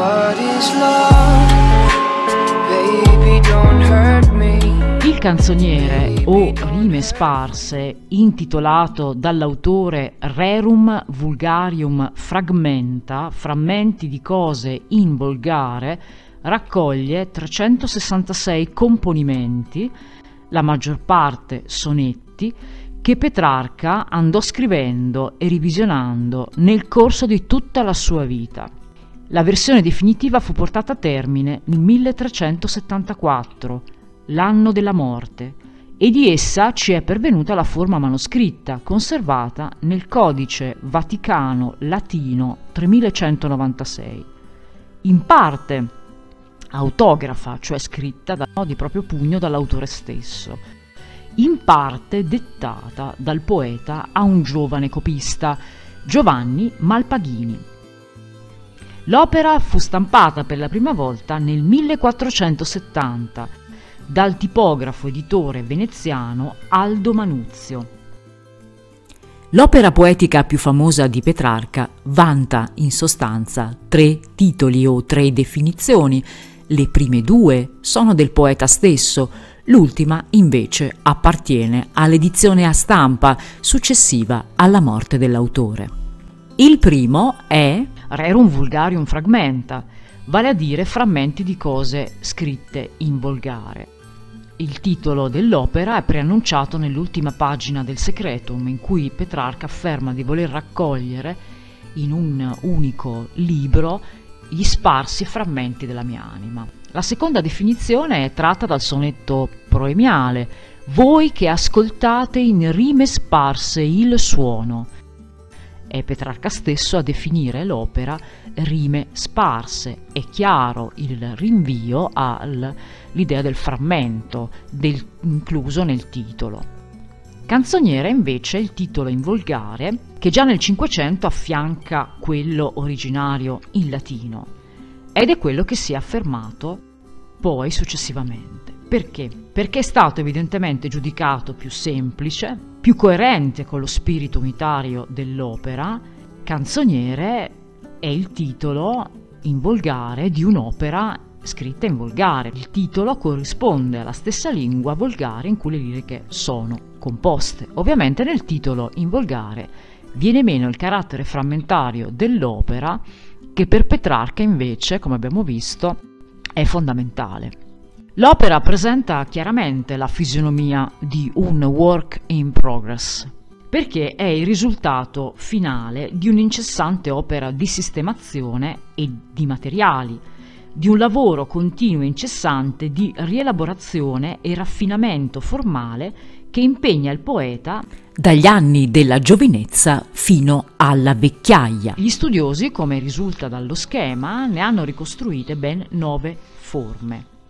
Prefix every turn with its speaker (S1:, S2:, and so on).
S1: What is love? Baby, don't hurt me.
S2: Il canzoniere o rime sparse, intitolato dall'autore Rerum Vulgarium Fragmenta, frammenti di cose in volgare, raccoglie 366 componimenti, la maggior parte sonetti, che Petrarca andò scrivendo e revisionando nel corso di tutta la sua vita. La versione definitiva fu portata a termine nel 1374, l'anno della morte, e di essa ci è pervenuta la forma manoscritta, conservata nel Codice Vaticano Latino 3196, in parte autografa, cioè scritta di proprio pugno dall'autore stesso, in parte dettata dal poeta a un giovane copista, Giovanni Malpaghini. L'opera fu stampata per la prima volta nel 1470 dal tipografo editore veneziano Aldo Manuzio.
S3: L'opera poetica più famosa di Petrarca vanta in sostanza 3 titoli o 3 definizioni. Le prime 2 sono del poeta stesso, l'ultima invece appartiene all'edizione a stampa successiva alla morte dell'autore. Il primo è
S2: Rerum Vulgarium Fragmenta, vale a dire frammenti di cose scritte in volgare. Il titolo dell'opera è preannunciato nell'ultima pagina del Secretum, in cui Petrarca afferma di voler raccogliere in un unico libro gli sparsi frammenti della mia anima. La seconda definizione è tratta dal sonetto proemiale: voi che ascoltate in rime sparse il suono. È Petrarca stesso a definire l'opera rime sparse. È chiaro il rinvio all'idea del frammento incluso nel titolo. Canzoniere invece è il titolo in volgare, che già nel Cinquecento affianca quello originario in latino, ed è quello che si è affermato poi successivamente. Perché? Perché è stato evidentemente giudicato più semplice, più coerente con lo spirito unitario dell'opera. Canzoniere è il titolo in volgare di un'opera scritta in volgare. Il titolo corrisponde alla stessa lingua volgare in cui le liriche sono composte. Ovviamente nel titolo in volgare viene meno il carattere frammentario dell'opera, che per Petrarca invece, come abbiamo visto, è fondamentale. L'opera presenta chiaramente la fisionomia di un work in progress, perché è il risultato finale di un'incessante opera di sistemazione e di materiali, di un lavoro continuo e incessante di rielaborazione e raffinamento formale che impegna il poeta
S3: dagli anni della giovinezza fino alla vecchiaia.
S2: Gli studiosi, come risulta dallo schema, ne hanno ricostruite ben 9 forme.